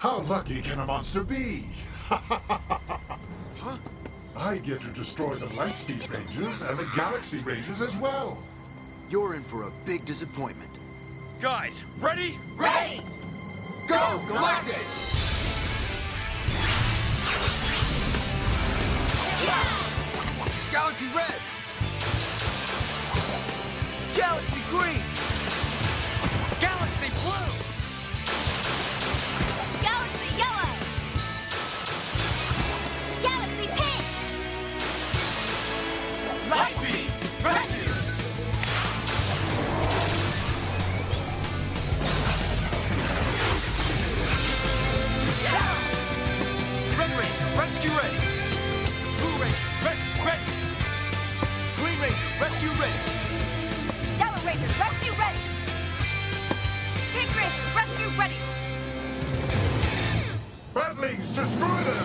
How lucky can a monster be? Huh? I get to destroy the Lightspeed Rangers and the Galaxy Rangers as well. You're in for a big disappointment. Guys, ready? Ready! Go, Galactic! Galaxy Red! Galaxy Green! Galaxy Blue! Galaxy Yellow! Galaxy Pink! Lightspeed! Rescue! Red Ranger, rescue ready! Blue Ranger, rescue ready! Green Ranger, rescue ready! Yellow Ranger, rescue ready! Pink Ranger, rescue ready! Badlings, destroy them!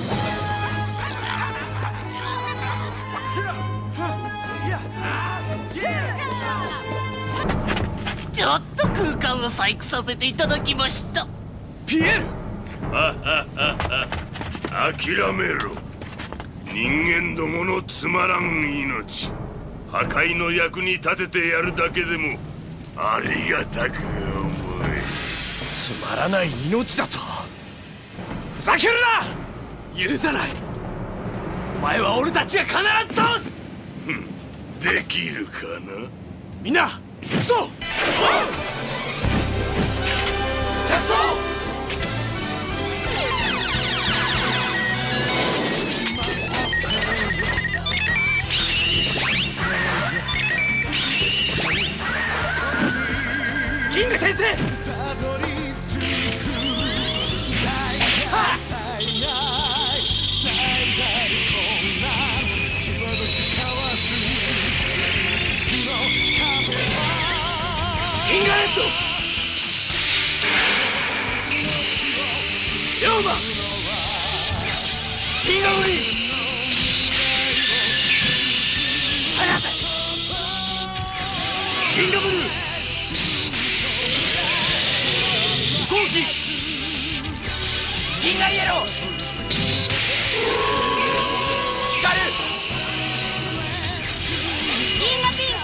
ちょっと空間を細工させていただきました。 ピエール。 諦めろ。人間どものつまらん命、破壊の役に立ててやるだけでもありがたく思え。 つまらない命だと。ふざけるな。許さない。お前は俺たちが必ず倒す。 できるかな。 みんな行くぞ。着走。ギンガ転生。ギンガレッド。龍馬。ギンガムリ。放て。ギンガブルー。飛行機。ギンガイエロー。光る。 銀河ピンク！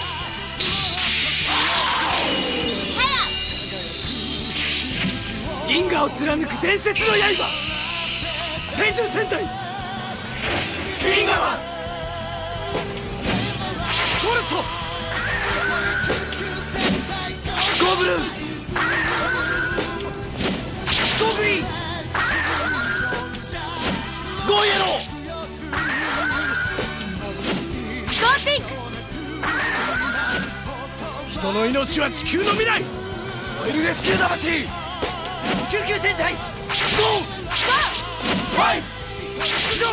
銀河を貫く伝説の刃。聖獣戦隊。ギンガマン。ゴルト。ゴブルーン。ゴグリーン。ゴーイエロー。 ゴーピンク！ 人の命は地球の未来。燃えるレスキュー魂。救急戦隊。ゴー！ファイ出場。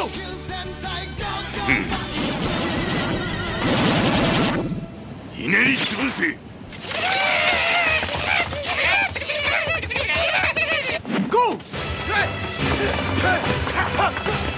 ひねり潰せ。 ゴー！